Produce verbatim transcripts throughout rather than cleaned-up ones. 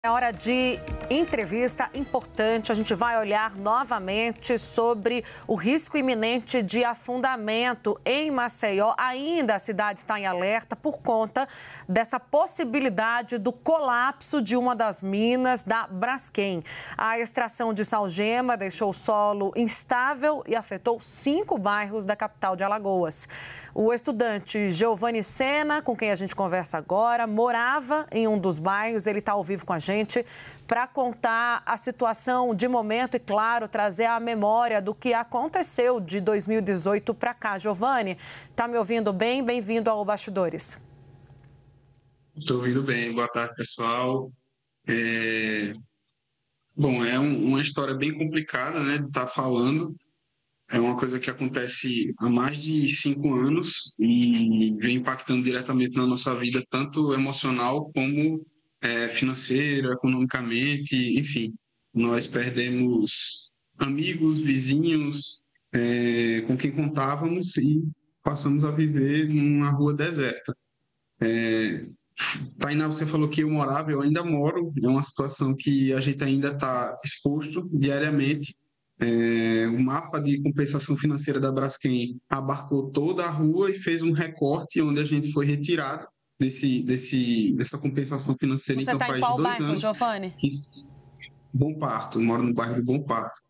É hora de entrevista importante. A gente vai olhar novamente sobre o risco iminente de afundamento em Maceió. Ainda a cidade está em alerta por conta dessa possibilidade do colapso de uma das minas da Braskem. A extração de salgema deixou o solo instável e afetou cinco bairros da capital de Alagoas. O estudante Giovanni Sena, com quem a gente conversa agora, morava em um dos bairros. Ele está ao vivo com a gente para contar a situação de momento e, claro, trazer a memória do que aconteceu de dois mil e dezoito para cá. Giovanni, está me ouvindo bem? Bem-vindo ao Bastidores. Estou ouvindo bem. Boa tarde, pessoal. É... Bom, é um, uma história bem complicada, né, de estar falando. É uma coisa que acontece há mais de cinco anos e vem impactando diretamente na nossa vida, tanto emocional como é, financeira, economicamente, enfim. Nós perdemos amigos, vizinhos, é, com quem contávamos e passamos a viver numa rua deserta. É, Tainá, você falou que eu morava, eu ainda moro, é uma situação que a gente ainda está exposto diariamente. É, o mapa de compensação financeira da Braskem abarcou toda a rua e fez um recorte onde a gente foi retirado desse, desse, dessa compensação financeira. Você Então está em faz qual dois bairro, anos. Giovanni? Que... Bom Parto, eu moro no bairro de Bom Parto.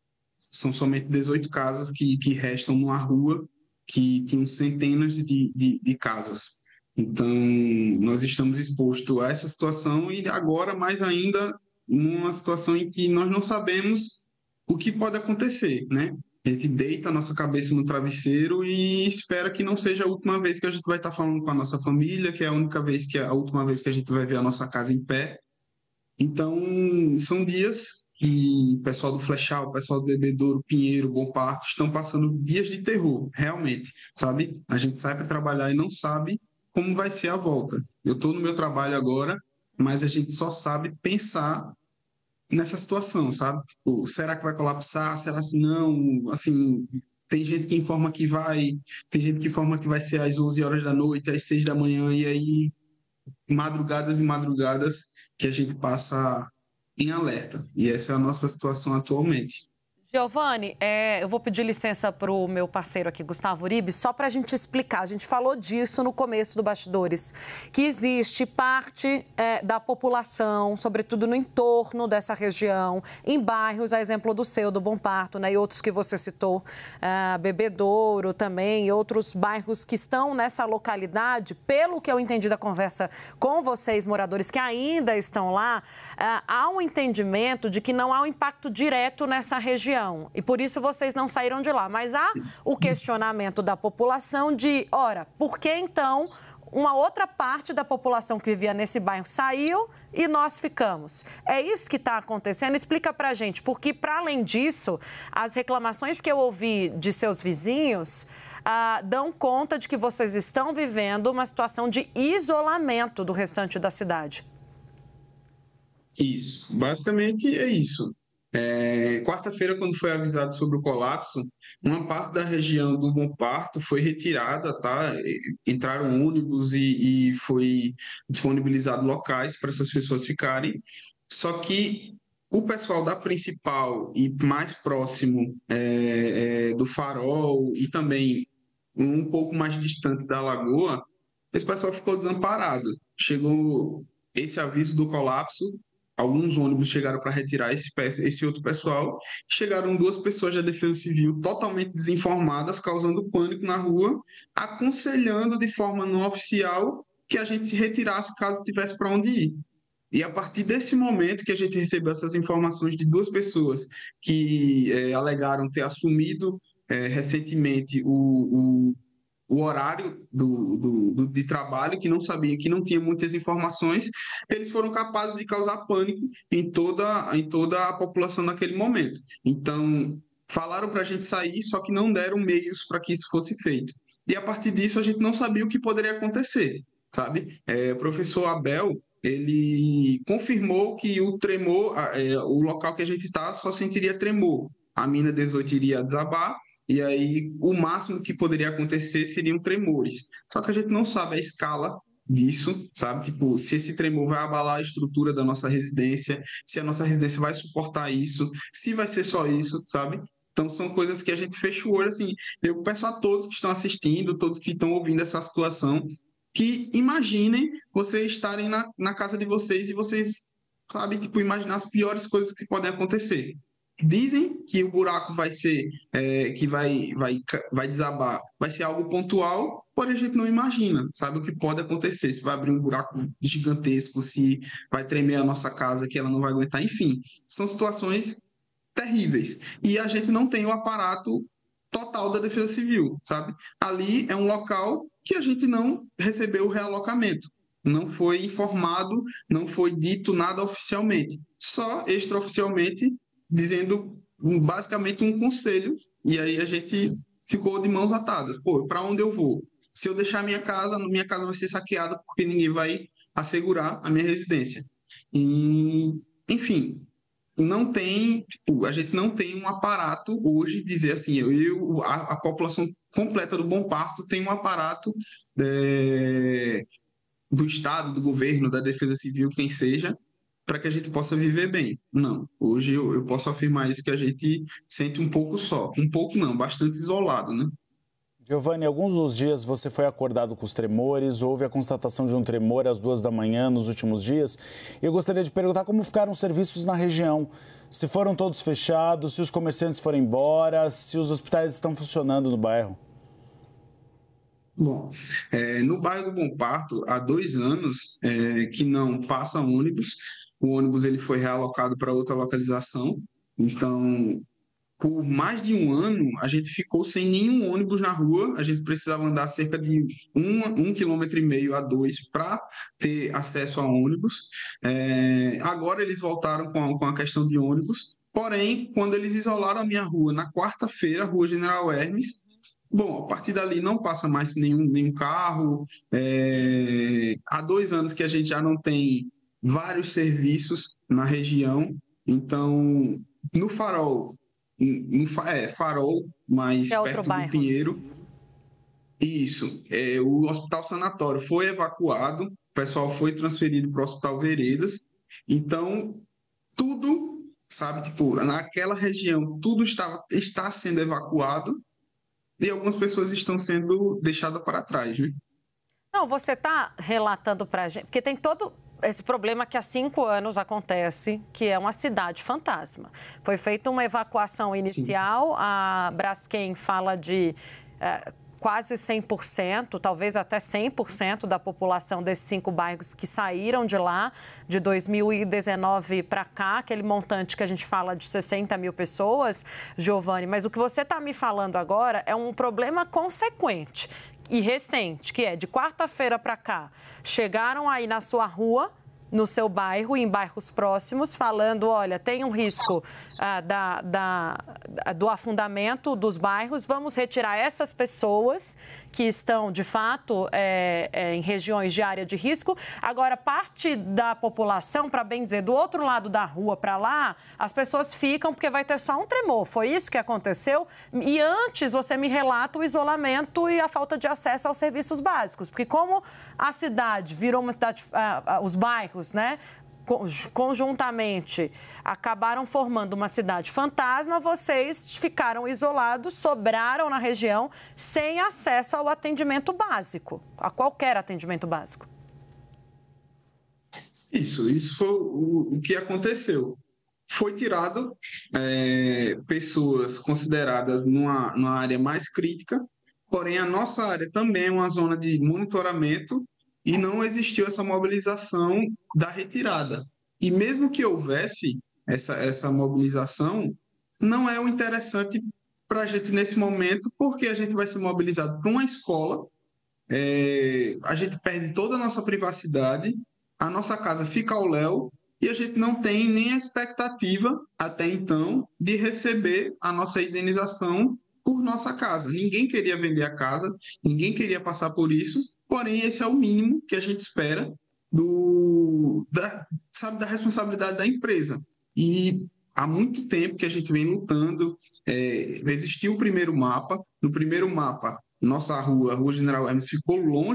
São somente dezoito casas que, que restam numa rua que tinham centenas de, de, de casas. Então, nós estamos expostos a essa situação e agora, mais ainda, numa situação em que nós não sabemos o que pode acontecer, né? A gente deita a nossa cabeça no travesseiro e espera que não seja a última vez que a gente vai estar falando com a nossa família, que é a única vez que é a última vez que a gente vai ver a nossa casa em pé. Então, são dias que o pessoal do Flechal, o pessoal do Bebedouro, Pinheiro, Bom Parto estão passando dias de terror, realmente, sabe? A gente sai para trabalhar e não sabe como vai ser a volta. Eu estou no meu trabalho agora, mas a gente só sabe pensar nessa situação, sabe? Tipo, será que vai colapsar? Será que não? Assim, tem gente que informa que vai, tem gente que informa que vai ser às onze horas da noite, às seis da manhã, e aí madrugadas e madrugadas que a gente passa em alerta. E essa é a nossa situação atualmente. Giovanni, é, eu vou pedir licença para o meu parceiro aqui, Gustavo Uribe, só para a gente explicar. A gente falou disso no começo do Bastidores, que existe parte é, da população, sobretudo no entorno dessa região, em bairros, a exemplo do seu, do Bom Parto, né, e outros que você citou, é, Bebedouro também, e outros bairros que estão nessa localidade. Pelo que eu entendi da conversa com vocês, moradores que ainda estão lá, é, há um entendimento de que não há um impacto direto nessa região. E por isso vocês não saíram de lá. Mas há o questionamento da população de, ora, por que então uma outra parte da população que vivia nesse bairro saiu e nós ficamos? É isso que está acontecendo? Explica pra gente, porque para além disso, as reclamações que eu ouvi de seus vizinhos ah, dão conta de que vocês estão vivendo uma situação de isolamento do restante da cidade. Isso, basicamente é isso. É, quarta-feira, quando foi avisado sobre o colapso, uma parte da região do Bom Parto foi retirada, tá? Entraram ônibus e, e foi disponibilizado locais para essas pessoas ficarem. Só que o pessoal da principal e mais próximo é, é, do Farol e também um pouco mais distante da Lagoa, esse pessoal ficou desamparado. Chegou esse aviso do colapso. Alguns ônibus chegaram para retirar esse, esse outro pessoal. Chegaram duas pessoas da Defesa Civil totalmente desinformadas, causando pânico na rua, aconselhando de forma não oficial que a gente se retirasse caso tivesse para onde ir. E a partir desse momento que a gente recebeu essas informações de duas pessoas que é, alegaram ter assumido é, recentemente o, o o horário do, do, do, de trabalho, que não sabia, que não tinha muitas informações, eles foram capazes de causar pânico em toda, em toda a população naquele momento. Então, falaram para a gente sair, só que não deram meios para que isso fosse feito. E a partir disso, a gente não sabia o que poderia acontecer, sabe? É, o professor Abel, ele confirmou que o tremor, é, o local que a gente está, só sentiria tremor. A mina dezoito iria desabar, e aí o máximo que poderia acontecer seriam tremores. Só que a gente não sabe a escala disso, sabe? Tipo, se esse tremor vai abalar a estrutura da nossa residência, se a nossa residência vai suportar isso, se vai ser só isso, sabe? Então, são coisas que a gente fecha o olho, assim. Eu peço a todos que estão assistindo, todos que estão ouvindo essa situação, que imaginem vocês estarem na, na casa de vocês e vocês, sabe, tipo, imaginar as piores coisas que podem acontecer. Dizem que o buraco vai ser, é, que vai, vai, vai desabar, vai ser algo pontual, porém a gente não imagina, sabe o que pode acontecer, se vai abrir um buraco gigantesco, se vai tremer a nossa casa, que ela não vai aguentar, enfim, são situações terríveis. E a gente não tem o aparato total da Defesa Civil, sabe? Ali é um local que a gente não recebeu o realocamento, não foi informado, não foi dito nada oficialmente, só extraoficialmente dizendo basicamente um conselho, e aí a gente ficou de mãos atadas. Pô, para onde eu vou? Se eu deixar minha casa, minha casa vai ser saqueada porque ninguém vai assegurar a minha residência. E, enfim, não tem, tipo, a gente não tem um aparato hoje dizer assim, eu, a, a população completa do Bom Parto tem um aparato é, do Estado, do governo, da Defesa Civil, quem seja, para que a gente possa viver bem. Não, hoje eu, eu posso afirmar isso, que a gente sente um pouco só, um pouco não, bastante isolado, né? Giovanni, alguns dos dias você foi acordado com os tremores, houve a constatação de um tremor às duas da manhã nos últimos dias. Eu gostaria de perguntar como ficaram os serviços na região, se foram todos fechados, se os comerciantes foram embora, se os hospitais estão funcionando no bairro. Bom, é, no bairro do Bom Parto, há dois anos é, que não passa ônibus. O ônibus ele foi realocado para outra localização. Então, por mais de um ano, a gente ficou sem nenhum ônibus na rua. A gente precisava andar cerca de um, um quilômetro e meio a dois para ter acesso a ônibus. É, agora eles voltaram com a, com a questão de ônibus. Porém, quando eles isolaram a minha rua na quarta-feira, Rua General Hermes, bom, a partir dali não passa mais nenhum, nenhum carro. É, há dois anos que a gente já não tem vários serviços na região. Então, no Farol, no, é, Farol, mais é perto bairro. do Pinheiro, isso, é, o Hospital Sanatório foi evacuado, o pessoal foi transferido para o Hospital Veredas. Então, tudo, sabe, tipo, naquela região, tudo estava, está sendo evacuado. E algumas pessoas estão sendo deixadas para trás, né? Não, você está relatando para a gente, porque tem todo esse problema que há cinco anos acontece, que é uma cidade fantasma. Foi feita uma evacuação inicial, Sim. A Braskem fala de é, quase cem por cento, talvez até cem por cento da população desses cinco bairros que saíram de lá, de dois mil e dezenove para cá, aquele montante que a gente fala de sessenta mil pessoas, Giovanni. Mas o que você está me falando agora é um problema consequente e recente, que é de quarta-feira para cá, chegaram aí na sua rua, no seu bairro, em bairros próximos, falando, olha, tem um risco ah, da, da, do afundamento dos bairros, vamos retirar essas pessoas que estão, de fato, é, é, em regiões de área de risco. Agora, parte da população, para bem dizer, do outro lado da rua para lá, as pessoas ficam porque vai ter só um tremor. Foi isso que aconteceu? E antes, você me relata o isolamento e a falta de acesso aos serviços básicos, porque como a cidade virou uma cidade, ah, ah, os bairros, né, conjuntamente acabaram formando uma cidade fantasma, vocês ficaram isolados, sobraram na região sem acesso ao atendimento básico, a qualquer atendimento básico. Isso, isso foi o, o que aconteceu. Foi tirado é, pessoas consideradas numa, numa área mais crítica, porém a nossa área também é uma zona de monitoramento e não existiu essa mobilização da retirada. E mesmo que houvesse essa, essa mobilização, não é o interessante para a gente nesse momento, porque a gente vai ser mobilizado para uma escola, é, a gente perde toda a nossa privacidade, a nossa casa fica ao léu e a gente não tem nem a expectativa, até então, de receber a nossa indenização por nossa casa. Ninguém queria vender a casa, ninguém queria passar por isso, porém esse é o mínimo que a gente espera do, da, sabe, da responsabilidade da empresa. E há muito tempo que a gente vem lutando, é, existiu o primeiro mapa, no primeiro mapa, nossa rua, a Rua General Hermes, ficou longe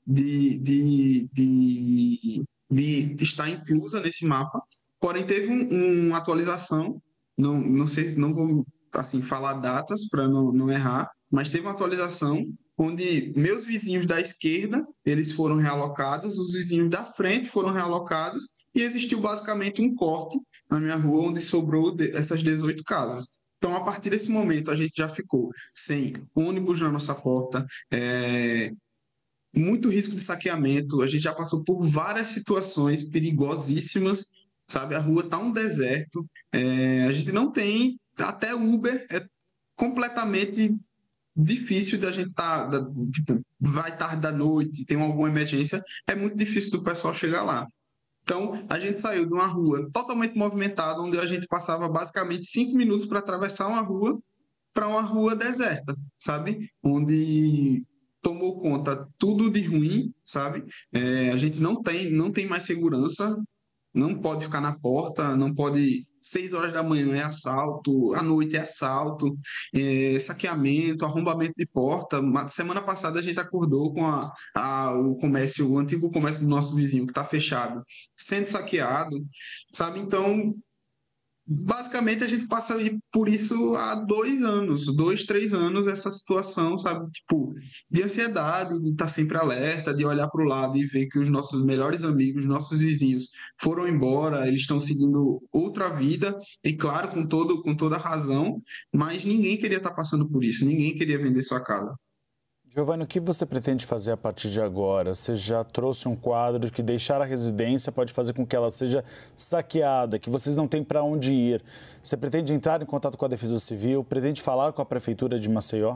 de, de, de, de estar inclusa nesse mapa, porém teve um, uma atualização, não, não sei se não vou assim, falar datas para não, não errar, mas teve uma atualização onde meus vizinhos da esquerda, eles foram realocados, os vizinhos da frente foram realocados e existiu basicamente um corte na minha rua onde sobrou essas dezoito casas. Então, a partir desse momento, a gente já ficou sem ônibus na nossa porta, é, muito risco de saqueamento, a gente já passou por várias situações perigosíssimas, sabe? A rua está um deserto, é, a gente não tem, até Uber é completamente difícil da gente estar, tá, tipo, vai tarde da noite, tem alguma emergência, é muito difícil do pessoal chegar lá. Então, a gente saiu de uma rua totalmente movimentada, onde a gente passava basicamente cinco minutos para atravessar uma rua, para uma rua deserta, sabe? Onde tomou conta tudo de ruim, sabe? É, a gente não tem, não tem mais segurança, não pode ficar na porta, não pode... Seis horas da manhã é assalto, à noite é assalto, é, saqueamento, arrombamento de porta. Semana passada a gente acordou com a, a, o comércio, o antigo comércio do nosso vizinho, que está fechado, sendo saqueado, sabe? Então, basicamente a gente passa por isso há dois anos, dois, três anos, essa situação, sabe? Tipo, de ansiedade, de estar sempre alerta, de olhar para o lado e ver que os nossos melhores amigos, nossos vizinhos foram embora, eles estão seguindo outra vida, e claro, com, todo, com toda razão, mas ninguém queria estar passando por isso, ninguém queria vender sua casa. Giovanni, o que você pretende fazer a partir de agora? Você já trouxe um quadro de que deixar a residência pode fazer com que ela seja saqueada, que vocês não têm para onde ir. Você pretende entrar em contato com a Defesa Civil? Pretende falar com a Prefeitura de Maceió?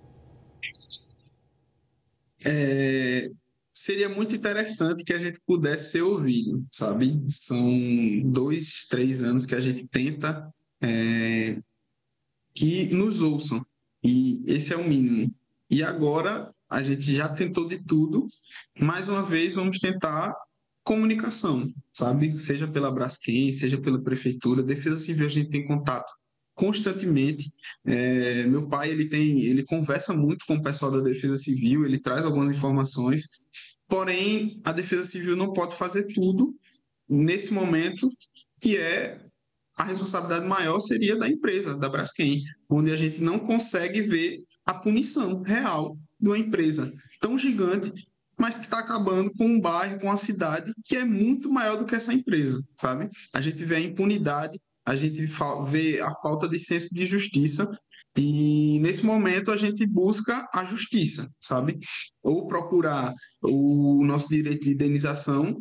É, seria muito interessante que a gente pudesse ser ouvido, sabe? São dois, três anos que a gente tenta é, que nos ouçam, e esse é o mínimo. E agora a gente já tentou de tudo, mais uma vez vamos tentar comunicação, sabe? Seja pela Braskem, seja pela Prefeitura, Defesa Civil a gente tem contato constantemente. É, meu pai, ele tem, ele conversa muito com o pessoal da Defesa Civil, ele traz algumas informações, porém a Defesa Civil não pode fazer tudo nesse momento, que é a responsabilidade maior seria da empresa, da Braskem, onde a gente não consegue ver a punição real de uma empresa tão gigante, mas que está acabando com um bairro, com uma cidade que é muito maior do que essa empresa, sabe? A gente vê a impunidade, a gente vê a falta de senso de justiça, e nesse momento a gente busca a justiça, sabe? Ou procurar o nosso direito de indenização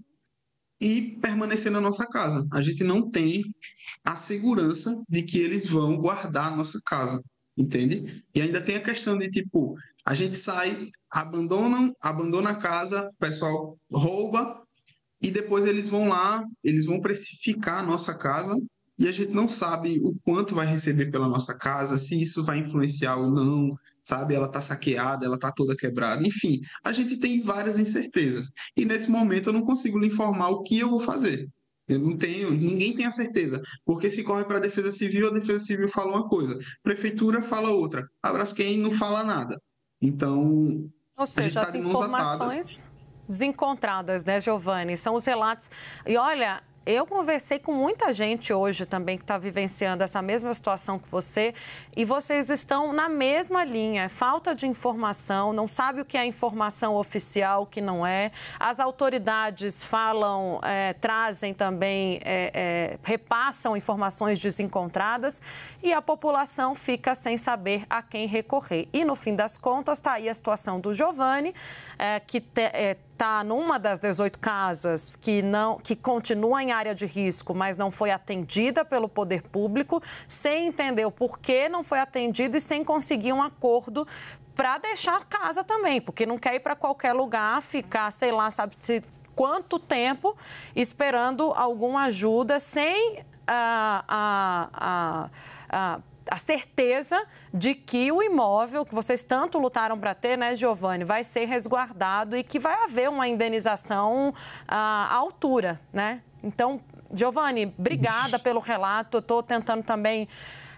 e permanecer na nossa casa. A gente não tem a segurança de que eles vão guardar a nossa casa, entende? E ainda tem a questão de, tipo, a gente sai, abandona, abandona a casa, o pessoal rouba, e depois eles vão lá, eles vão precificar a nossa casa, e a gente não sabe o quanto vai receber pela nossa casa, se isso vai influenciar ou não, sabe? Ela está saqueada, ela está toda quebrada, enfim, a gente tem várias incertezas. E nesse momento eu não consigo lhe informar o que eu vou fazer. Eu não tenho, ninguém tem a certeza, porque se corre para a Defesa Civil, a Defesa Civil fala uma coisa, a Prefeitura fala outra, a Braskem não fala nada. Então, ou seja, tá as de informações desencontradas, né, Giovanni? São os relatos. E olha, eu conversei com muita gente hoje também que está vivenciando essa mesma situação que você, e vocês estão na mesma linha, falta de informação, não sabe o que é informação oficial, o que não é. As autoridades falam, é, trazem também, é, é, repassam informações desencontradas, e a população fica sem saber a quem recorrer. E no fim das contas está aí a situação do Giovanni, é, que te, é, está numa das dezoito casas que, não, que continua em área de risco, mas não foi atendida pelo poder público, sem entender o porquê não foi atendido e sem conseguir um acordo para deixar a casa também, porque não quer ir para qualquer lugar, ficar, sei lá, sabe-se quanto tempo esperando alguma ajuda sem a... a, a, a a certeza de que o imóvel que vocês tanto lutaram para ter, né, Giovanni, vai ser resguardado e que vai haver uma indenização à altura, né? Então, Giovanni, obrigada pelo relato. Eu estou tentando também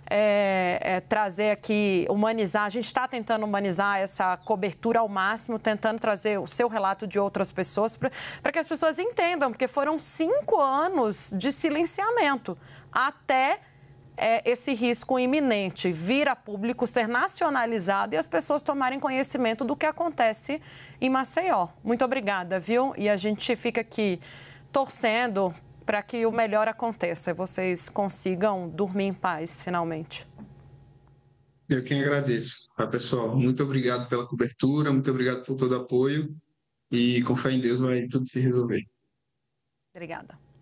é, é, trazer aqui, humanizar, a gente está tentando humanizar essa cobertura ao máximo, tentando trazer o seu relato de outras pessoas, para que as pessoas entendam, porque foram cinco anos de silenciamento até é, esse risco iminente vir a público, ser nacionalizado e as pessoas tomarem conhecimento do que acontece em Maceió. Muito obrigada, viu? E a gente fica aqui torcendo para que o melhor aconteça e vocês consigam dormir em paz, finalmente. Eu quem agradeço, tá, pessoal? Muito obrigado pela cobertura, muito obrigado por todo o apoio e com fé em Deus vai tudo se resolver. Obrigada.